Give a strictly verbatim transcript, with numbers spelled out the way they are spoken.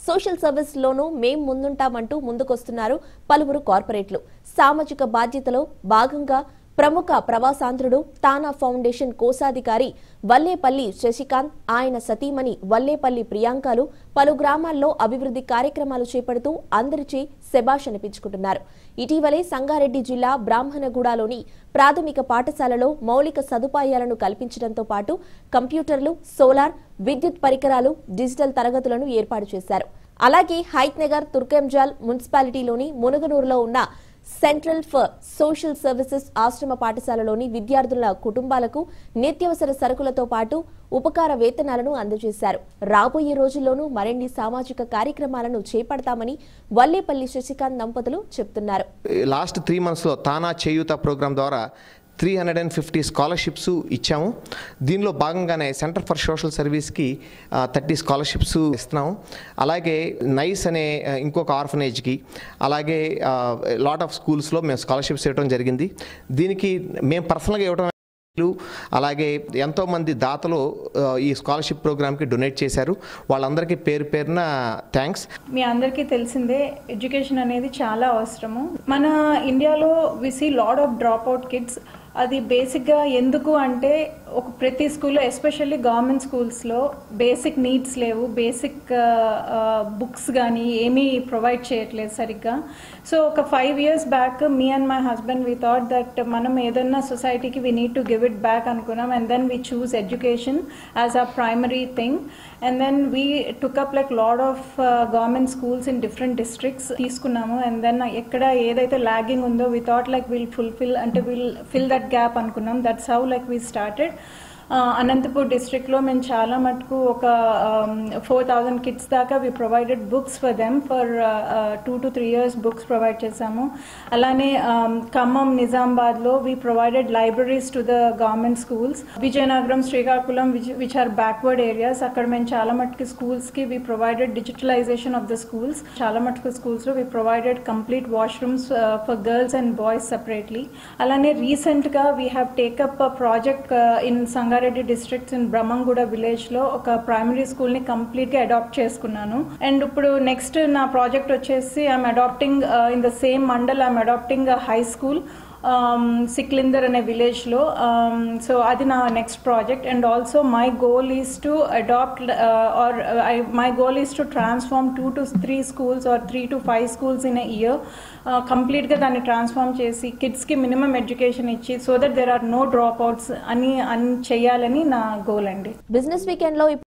Social service లోనూ మేం ముందుంటామంటూ ముందుకొస్తున్నారు పలువురు కార్పొరేట్లు. సామాజిక బాధ్యతలో భాగంగా ప్రముఖ ప్రవాసాంధ్రుడు తానా ఫౌండేషన్ కోశాధికారి వల్లేపల్లి శశికాంత్, ఆయన సతీమణి వల్లేపల్లి ప్రియాంకలు పలు గ్రామాల్లో అభివృద్ధి కార్యక్రమాలు చేపడుతూ అందరిచే శభాష్ అనిపించుకుంటున్నారు. ఇటీవలే సంగారెడ్డి జిల్లా బ్రాహ్మణగూడలోని ప్రాథమిక పాఠశాలలో మౌలిక సదుపాయాలను కల్పించడంతో పాటు కంప్యూటర్లు, సోలార్, విద్యుత్ పరికరాలు, డిజిటల్ తరగతులను ఏర్పాటు చేశారు. అలాగే హైత్నగర్, తుర్కెంజాల్ మున్సిపాలిటీలోని మునగనూరులో ఉన్న సెంట్రల్ ఫర్ సోషల్ సర్వీసెస్ ఆశ్రమ పాఠశాలలోని విద్యార్థుల కుటుంబాలకు నిత్యావసర సరుకులతో పాటు ఉపకార వేతనాలను అందజేశారు. రాబోయే రోజుల్లోనూ మరిన్ని సామాజిక కార్యక్రమాలను చేపడతామని వల్లేపల్లి శశికాంత్ దంపతులు చెబుతున్నారు. లాస్ట్ త్రీ మంత్స్ లో తానా చేయూత ప్రోగ్రాం ద్వారా three hundred and fifty scholarships ఇచ్చాము. దీనిలో భాగంగానే సెంటర్ ఫర్ సోషల్ సర్వీస్కి థర్టీ స్కాలర్షిప్స్ ఇస్తున్నాము. అలాగే నైస్ అనే ఇంకొక ఆర్ఫనేజ్కి, అలాగే లాట్ ఆఫ్ స్కూల్స్లో మేము స్కాలర్షిప్స్ ఇవ్వడం జరిగింది. దీనికి మేము పర్సనల్గా ఇవ్వడం, అలాగే ఎంతోమంది దాతలు ఈ స్కాలర్షిప్ ప్రోగ్రామ్కి డొనేట్ చేశారు. వాళ్ళందరికీ పేరు పేరున థ్యాంక్స్. మీ అందరికీ తెలిసిందే, ఎడ్యుకేషన్ అనేది చాలా అవసరము. మన ఇండియాలో we see lot of drop out kids. అది బేసిక్గా ఎందుకు అంటే, ఒక ప్రతి స్కూల్లో ఎస్పెషల్లీ గవర్నమెంట్ స్కూల్స్లో బేసిక్ నీడ్స్ లేవు, బేసిక్ బుక్స్ కానీ ఏమీ ప్రొవైడ్ చేయట్లేదు సరిగ్గా. సో ఒక five years back me and my husband we thought that మనం ఏదన్నా సొసైటీకి we need to give it back అనుకున్నాం. And then we choose education as a primary thing. And then we took up like lot of government schools in different districts తీసుకున్నాము. And then ఎక్కడ ఏదైతే lagging ఉందో we thought like will fulfil అంటే will fill that gap అనుకున్నాం. That's how like we started. Anantapur డిస్ట్రిక్ట్లో మేము చాలా మటుకు ఒక ఫోర్ థౌజండ్ కిడ్స్ దాకా we provided books for them for two to three years books provide చేశాము. అలానే ఖమ్మం, నిజామాబాద్లో we provided libraries to the government schools. Vizianagaram, Srikakulam which are backward areas, అక్కడ మేము చాలా మటుకు స్కూల్స్కి we provided digitalization of the schools. చాలా మటుకు స్కూల్స్లో we provided complete washrooms for girls and boys separately. అలానే రీసెంట్గా we have take up a project in Sangareddy Sangareddy districts in Brahmanguda village లో ఒక ప్రైమరీ స్కూల్ ని కంప్లీట్ గా అడాప్ట్ చేసుకున్నాను. అండ్ ఇప్పుడు నెక్స్ట్ నా ప్రాజెక్ట్ వచ్చేసి I'm adopting in the same mandal I'm adopting high school సిక్లిందర్ అనే విలేజ్లో. సో అది నా next project. And also my goal is to adopt or my goal is to transform two to three schools or three to five schools in a year. కంప్లీట్గా దాన్ని transform చేసి కిడ్స్కి minimum education ఇచ్చి so that there are no drop outs అని అని చేయాలని నా goal అండి. బిజినెస్ వీకెండ్ లో